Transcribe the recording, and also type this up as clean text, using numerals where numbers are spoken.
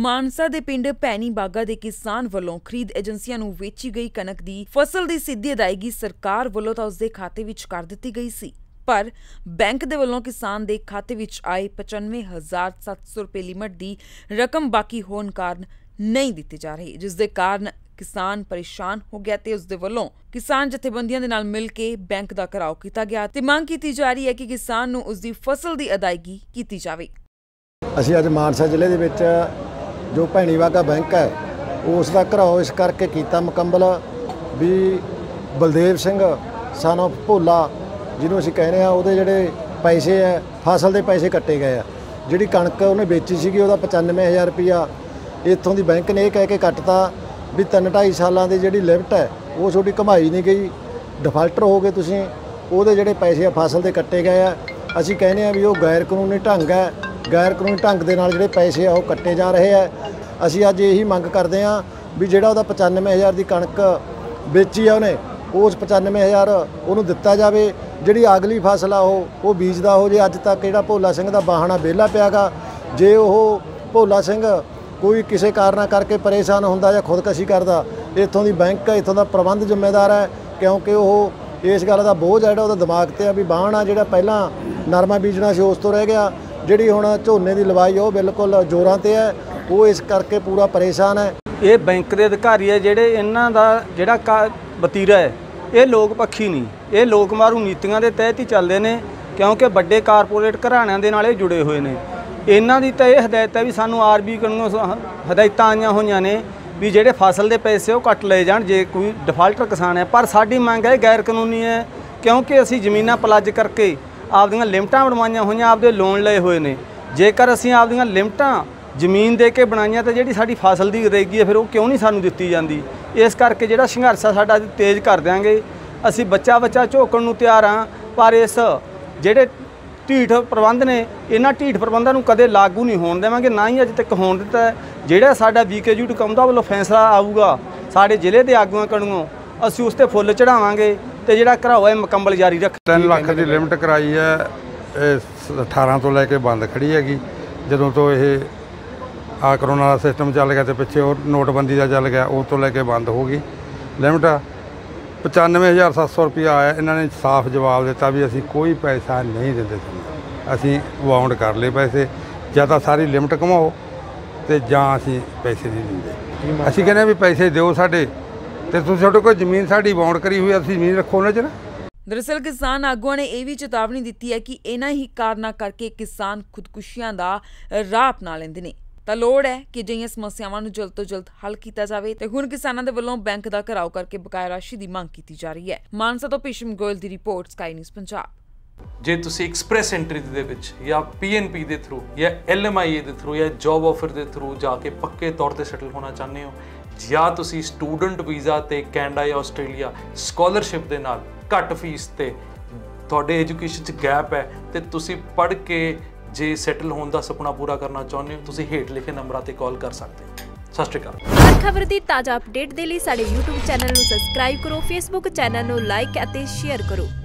ਮਾਨਸਾ ਦੇ ਪਿੰਡ ਭੈਣੀ ਬਾਗਾ ਦੇ ਕਿਸਾਨ ਵੱਲੋਂ ਖਰੀਦ ਏਜੰਸੀਆਂ ਨੂੰ ਵੇਚੀ ਗਈ ਕਣਕ ਦੀ ਫਸਲ ਦੀ ਸਿੱਧੀ ਅਦਾਇਗੀ ਸਰਕਾਰ ਵੱਲੋਂ ਤਾਂ ਉਸਦੇ ਖਾਤੇ ਵਿੱਚ ਕਰ ਦਿੱਤੀ ਗਈ ਸੀ, ਪਰ ਬੈਂਕ ਦੇ ਵੱਲੋਂ ਕਿਸਾਨ ਦੇ ਖਾਤੇ ਵਿੱਚ ਆਏ 95,700 ਰੁਪਏ ਲਿਮਟ ਦੀ ਰਕਮ ਬਾਕੀ ਹੋਣ ਕਾਰਨ ਨਹੀਂ ਦਿੱਤੀ ਜਾ ਰਹੀ, ਜਿਸ ਦੇ ਕਾਰਨ किसान परेशान हो गया ते उसदे वल्लों किसान जथेबंदियां दे नाल मिल के बैंक दा घिराव कीता गया ते मांग कीती जा रही है कि किसान नूं उसदी फसल दी अदायगी कीती जावे। ਅਸੀਂ ਅੱਜ ਮਾਨਸਾ ਜ਼ਿਲ੍ਹੇ ਦੇ ਵਿੱਚ ਜੋ ਭੈਣੀ ਬਾਗਾ ਬੈਂਕ ਹੈ ਉਸ ਦਾ ਘਿਰਾਓ ਇਸ ਕਰਕੇ ਕੀਤਾ ਮੁਕੰਮਲ ਵੀ ਬਲਦੇਵ ਸਿੰਘ son of ਭੋਲਾ ਜਿਹਨੂੰ ਅਸੀਂ ਕਹਿੰਦੇ ਆ ਉਹਦੇ ਜਿਹੜੇ ਪੈਸੇ ਹੈ ਫਸਲ ਦੇ ਪੈਸੇ ਕੱਟੇ ਗਏ ਆ। ਜਿਹੜੀ ਕਣਕ ਉਹਨੇ ਵੇਚੀ ਸੀਗੀ ਉਹਦਾ 95,000 ਰੁਪਇਆ ਇੱਥੋਂ ਦੀ ਬੈਂਕ ਨੇ ਇਹ ਕਹਿ ਕੇ ਕੱਟਤਾ ਵੀ 3-2.5 ਸਾਲਾਂ ਦੀ ਜਿਹੜੀ ਲਿਮਟ ਹੈ ਉਹ ਤੁਹਾਡੀ ਕਮਾਈ ਨਹੀਂ ਗਈ, ਡਿਫਾਲਟਰ ਹੋ ਗਏ ਤੁਸੀਂ, ਉਹਦੇ ਜਿਹੜੇ ਪੈਸੇ ਆ ਫਸਲ ਦੇ ਕੱਟੇ ਗਏ ਆ। ਅਸੀਂ ਕਹਿੰਦੇ ਆ ਵੀ ਉਹ ਗੈਰ ਕਾਨੂੰਨੀ ਢੰਗ ਹੈ, ਗੈਰ ਕਾਨੂੰਨੀ ਢੰਗ ਦੇ ਨਾਲ ਜਿਹੜੇ ਪੈਸੇ ਆ ਉਹ ਕੱਟੇ ਜਾ ਰਹੇ ਆ। ਅਸੀਂ ਅੱਜ ਇਹੀ ਮੰਗ ਕਰਦੇ ਆ ਵੀ ਜਿਹੜਾ ਉਹਦਾ 95,000 ਦੀ ਕਣਕ ਵੇਚੀ ਆ ਉਹਨੇ ਉਸ 95,000 ਉਹਨੂੰ ਦਿੱਤਾ ਜਾਵੇ। ਜਿਹੜੀ ਅਗਲੀ ਫਸਲ ਆ ਉਹ ਬੀਜਦਾ ਹੋ ਜੇ। ਅੱਜ ਤੱਕ ਜਿਹੜਾ ਭੋਲਾ ਸਿੰਘ ਦਾ ਬਾਹਣਾ ਵਿਹਲਾ ਪਿਆਗਾ, ਜੇ ਉਹ ਭੋਲਾ ਸਿੰਘ ਕੋਈ ਕਿਸੇ ਕਾਰਨ ਕਰਕੇ ਪਰੇਸ਼ਾਨ ਹੁੰਦਾ ਜਾਂ ਖੁਦਕਸ਼ੀ ਕਰਦਾ, ਇੱਥੋਂ ਦੀ ਬੈਂਕ ਇੱਥੋਂ ਦਾ ਪ੍ਰਬੰਧ ਜ਼ਿੰਮੇਦਾਰ ਹੈ, ਕਿਉਂਕਿ ਉਹ ਇਸ ਗੱਲ ਦਾ ਬੋਝ ਜਿਹੜਾ ਉਹਦਾ ਦਿਮਾਗ ਤੇ ਆ ਵੀ ਬਾਹਣਾ ਜਿਹੜਾ ਪਹਿਲਾਂ ਨਰਮਾ ਬੀਜਣਾ ਸੀ ਉਸ ਤੋਂ ਰਹਿ ਗਿਆ, ਜਿਹੜੀ ਹੁਣ ਝੋਨੇ ਦੀ ਲਵਾਈ ਉਹ ਬਿਲਕੁਲ ਜ਼ੋਰਾਂ ਤੇ ਹੈ, ਉਹ ਇਸ ਕਰਕੇ ਪੂਰਾ ਪਰੇਸ਼ਾਨ ਹੈ। ਇਹ ਬੈਂਕ ਦੇ ਅਧਿਕਾਰੀ ਹੈ ਜਿਹੜੇ ਇਹਨਾਂ ਦਾ ਜਿਹੜਾ ਵਤੀਰਾ ਹੈ ਇਹ ਲੋਕ ਪੱਖੀ ਨਹੀਂ, ਇਹ ਲੋਕ ਮਾਰੂ ਨੀਤੀਆਂ ਦੇ ਤਹਿਤ ਹੀ ਚੱਲਦੇ ਨੇ, ਕਿਉਂਕਿ ਵੱਡੇ ਕਾਰਪੋਰੇਟ ਘਰਾਣਿਆਂ ਦੇ ਨਾਲ ਇਹ ਜੁੜੇ ਹੋਏ ਨੇ। ਇਹਨਾਂ ਦੀ ਤਾਂ ਇਹ ਹਦਾਇਤ ਹੈ ਵੀ ਸਾਨੂੰ ਆਰਬੀ ਕੋਲੋਂ ਹਦਾਇਤਾਂ ਆਈਆਂ ਹੋਈਆਂ ਨੇ ਵੀ ਜਿਹੜੇ ਫਸਲ ਦੇ ਪੈਸੇ ਉਹ ਕੱਟ ਲਏ ਜਾਣ ਜੇ ਕੋਈ ਡਿਫਾਲਟਰ ਕਿਸਾਨ ਹੈ। ਪਰ ਸਾਡੀ ਮੰਗ ਹੈ ਗੈਰ ਕਾਨੂੰਨੀ ਹੈ, ਕਿਉਂਕਿ ਅਸੀਂ ਜ਼ਮੀਨਾਂ ਪਲੱਜ ਕਰਕੇ ਆਪਦੀਆਂ ਲਿਮਟਾਂ ਬਣਵਾਈਆਂ ਹੋਈਆਂ, ਆਪਦੇ ਲੋਨ ਲਏ ਹੋਏ ਨੇ। ਜੇਕਰ ਅਸੀਂ ਆਪਦੀਆਂ ਲਿਮਟਾਂ ਜ਼ਮੀਨ ਦੇ ਕੇ ਬਣਾਈਆਂ ਤਾਂ ਜਿਹੜੀ ਸਾਡੀ ਫਸਲ ਦੀ ਅਦਾਇਗੀ ਹੈ ਫਿਰ ਉਹ ਕਿਉਂ ਨਹੀਂ ਸਾਨੂੰ ਦਿੱਤੀ ਜਾਂਦੀ। ਇਸ ਕਰਕੇ ਜਿਹੜਾ ਸੰਘਰਸ਼ ਆ ਸਾਡਾ ਤੇਜ਼ ਕਰ ਦਿਆਂਗੇ। ਅਸੀਂ ਬੱਚਾ ਝੋਕਣ ਨੂੰ ਤਿਆਰ ਹਾਂ, ਪਰ ਇਸ ਜਿਹੜੇ ਢੀਠ ਪ੍ਰਬੰਧ ਨੇ ਇਹਨਾਂ ਢੀਠ ਪ੍ਰਬੰਧਾਂ ਨੂੰ ਕਦੇ ਲਾਗੂ ਨਹੀਂ ਹੋਣ ਦੇਵਾਂਗੇ, ਨਾ ਹੀ ਅੱਜ ਤੱਕ ਹੋਣ ਦਿੱਤਾ। ਜਿਹੜਾ ਸਾਡਾ ਵੀਕੇਯੂ ਕੌਂਦਾ ਵੱਲੋਂ ਫੈਸਲਾ ਆਊਗਾ ਸਾਡੇ ਜ਼ਿਲ੍ਹੇ ਦੇ ਆਗੂਆਂ ਕੋਲੋਂ, ਅਸੀਂ ਉਸ 'ਤੇ ਫੁੱਲ ਚੜਾਵਾਂਗੇ ਤੇ ਜਿਹੜਾ ਘਿਰਾਓ ਹੈ ਮੁਕੰਮਲ ਜਾਰੀ ਰੱਖ। 3 ਲੱਖ ਦੀ ਲਿਮਟ ਕਰਾਈ ਹੈ, ਇਹ 18 ਤੋਂ ਲੈ ਕੇ ਬੰਦ ਖੜੀ ਹੈਗੀ। ਜਦੋਂ ਤੋਂ ਇਹ ਕਰੋਨਾ ਦਾ ਸਿਸਟਮ ਚੱਲ ਗਿਆ ਤੇ ਪਿੱਛੇ ਉਹ ਨੋਟਬੰਦੀ ਦਾ ਚੱਲ ਗਿਆ, ਉਸ ਤੋਂ ਲੈ ਕੇ ਬੰਦ ਹੋ ਗਈ ਲਿਮਟ। 95,700 ਰੁਪਇਆ ਆਇਆ। ਇਹਨਾਂ ਨੇ ਸਾਫ਼ ਜਵਾਬ ਦਿੱਤਾ ਵੀ ਅਸੀਂ ਕੋਈ ਪੈਸਾ ਨਹੀਂ ਦਿੰਦੇ, ਅਸੀਂ ਵਾਉਂਡ ਕਰ ਲਏ ਪੈਸੇ, ਜਾਂ ਤਾਂ ਸਾਰੀ ਲਿਮਟ ਘਮਾਓ ਤੇ ਜਾਂ ਅਸੀਂ ਪੈਸੇ ਨਹੀਂ ਦਿੰਦੇ। ਅਸੀਂ ਕਹਿੰਦੇ ਵੀ ਪੈਸੇ ਦਿਓ ਸਾਡੇ, ਤੇ ਤੁਸੀਂ ਸਾਡੇ ਕੋਲ ਜ਼ਮੀਨ ਸਾਡੀ ਵਾਉਂਡ ਕਰੀ ਹੋਈ, ਅਸੀਂ ਜ਼ਮੀਨ ਰੱਖੋ ਉਹਨਾਂ 'ਚ ਨਾ। ਦਰਅਸਲ ਕਿਸਾਨ ਆਗੂਆਂ ਨੇ ਇਹ ਵੀ ਚੇਤਾਵਨੀ ਦਿੱਤੀ ਹੈ ਕਿ ਇਹਨਾਂ ਹੀ ਕਾਰਨਾਂ ਕਰਕੇ ਕਿਸਾਨ ਖੁਦਕੁਸ਼ੀਆਂ ਦਾ ਰਾਹ ਅਪਣਾ ਲੈਂਦੇ ਨੇ, ਤਾਂ ਲੋੜ ਹੈ ਕਿ ਅਜਿਹੀਆਂ ਸਮੱਸਿਆਵਾਂ ਨੂੰ ਜਲਦ ਤੋਂ ਜਲਦ ਹੱਲ ਕੀਤਾ ਜਾਵੇ। ਤੇ ਹੁਣ ਕਿਸਾਨਾਂ ਦੇ ਵੱਲੋਂ ਬੈਂਕ ਦਾ ਘਿਰਾਓ ਕਰਕੇ ਬਕਾਇਆ ਰਾਸ਼ੀ ਦੀ ਮੰਗ ਕੀਤੀ ਜਾ ਰਹੀ ਹੈ। ਮਾਨਸਾ ਤੋਂ ਭੀਸ਼ਮ ਗੋਇਲ ਦੀ ਰਿਪੋਰਟ, ਸਕਾਈ ਨਿਊਜ਼ ਪੰਜਾਬ। ਜੇ ਤੁਸੀਂ ਐਕਸਪ੍ਰੈਸ ਐਂਟਰੀ ਦੇ ਵਿੱਚ ਜਾਂ PNP ਦੇ ਥਰੂ ਜਾਂ LMIA ਦੇ ਥਰੂ ਜਾਂ ਜੌਬ ਆਫਰ ਦੇ ਥਰੂ ਜਾ ਕੇ ਪੱਕੇ ਤੌਰ ਤੇ ਸੈਟਲ ਹੋਣਾ ਚਾਹੁੰਦੇ ਹੋ, ਜਾਂ ਤੁਸੀਂ ਸਟੂਡੈਂਟ ਵੀਜ਼ਾ ਤੇ ਕੈਨੇਡਾ ਜਾਂ ਆਸਟ੍ਰੇਲੀਆ ਸਕਾਲਰਸ਼ਿਪ ਦੇ ਨਾਲ ਘੱਟ ਫੀਸ ਤੇ ਤੁਹਾਡੇ ਐਜੂਕੇਸ਼ਨ 'ਚ ਗੈਪ ਹੈ ਤੇ ਤੁਸੀਂ ਪੜ੍ਹ ਕੇ ਜੇ ਸੈਟਲ ਹੋਣ ਦਾ ਸੁਪਨਾ ਪੂਰਾ ਕਰਨਾ ਚਾਹੁੰਦੇ ਹੋ, ਤੁਸੀਂ ਹੇਠ ਲਿਖੇ ਨੰਬਰਾਂ ਤੇ ਕਾਲ ਕਰ ਸਕਦੇ ਹੋ। ਸਤਿ ਸ਼੍ਰੀ ਅਕਾਲ। ਹਰ ਖਬਰ ਦੀ ਤਾਜ਼ਾ ਅਪਡੇਟ ਦੇ ਲਈ ਸਾਡੇ YouTube ਚੈਨਲ ਨੂੰ ਸਬਸਕ੍ਰਾਈਬ ਕਰੋ, Facebook ਚੈਨਲ ਨੂੰ ਲਾਈਕ ਅਤੇ ਸ਼ੇਅਰ ਕਰੋ।